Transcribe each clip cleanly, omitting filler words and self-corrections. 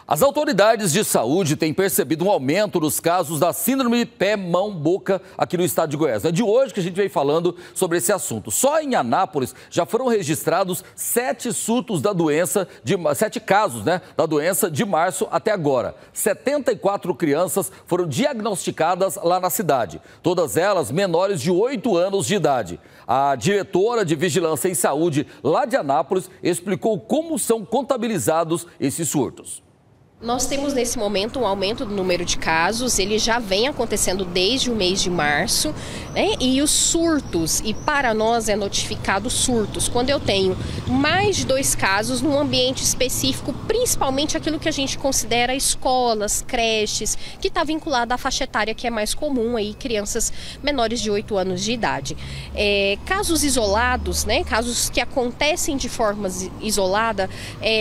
As autoridades de saúde têm percebido um aumento nos casos da síndrome pé-mão-boca aqui no estado de Goiás. É de hoje que a gente vem falando sobre esse assunto. Só em Anápolis já foram registrados 7 surtos da doença, 7 casos, da doença de março até agora. 74 crianças foram diagnosticadas lá na cidade, todas elas menores de 8 anos de idade. A diretora de Vigilância em Saúde lá de Anápolis explicou como são contabilizados esses surtos. Nós temos nesse momento um aumento do número de casos, ele já vem acontecendo desde o mês de março, né? E os surtos, e para nós é notificado surtos, quando eu tenho mais de 2 casos num ambiente específico, principalmente aquilo que a gente considera escolas, creches, que está vinculado à faixa etária que é mais comum, aí, crianças menores de 8 anos de idade. Casos isolados, né? Casos que acontecem de forma isolada,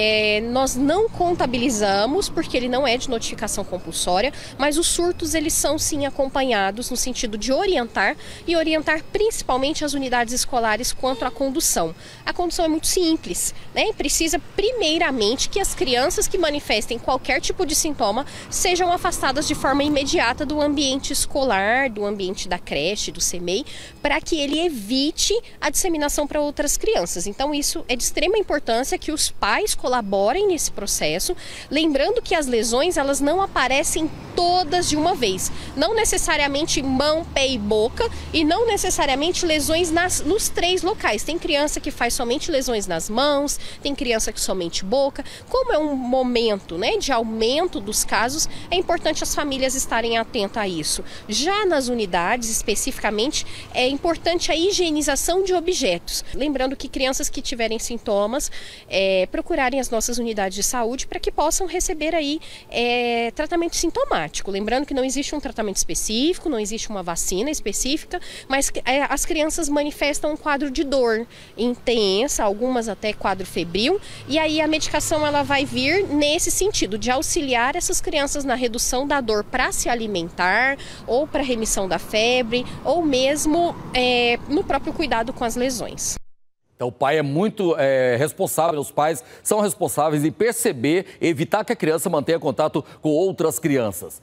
nós não contabilizamos, porque ele não é de notificação compulsória, mas os surtos eles são sim acompanhados no sentido de orientar e orientar principalmente as unidades escolares quanto à condução. A condução é muito simples, né? Precisa primeiramente que as crianças que manifestem qualquer tipo de sintoma sejam afastadas de forma imediata do ambiente escolar, do ambiente da creche, do CMEI, para que ele evite a disseminação para outras crianças. Então isso é de extrema importância que os pais colaborem nesse processo, lembrando que as lesões elas não aparecem todas de uma vez, não necessariamente mão, pé e boca, e não necessariamente lesões nos 3 locais. Tem criança que faz somente lesões nas mãos, tem criança que somente boca. Como é um momento, né, de aumento dos casos, é importante as famílias estarem atentas a isso. Já nas unidades, especificamente, é importante a higienização de objetos. Lembrando que crianças que tiverem sintomas, procurarem as nossas unidades de saúde para que possam receber aí tratamento sintomático. Lembrando que não existe um tratamento específico, não existe uma vacina específica, mas as crianças manifestam um quadro de dor intensa, algumas até quadro febril, e aí a medicação ela vai vir nesse sentido, de auxiliar essas crianças na redução da dor para se alimentar, ou para remissão da febre, ou mesmo no próprio cuidado com as lesões. Então, o pai é muito responsável, os pais são responsáveis em perceber, evitar que a criança mantenha contato com outras crianças.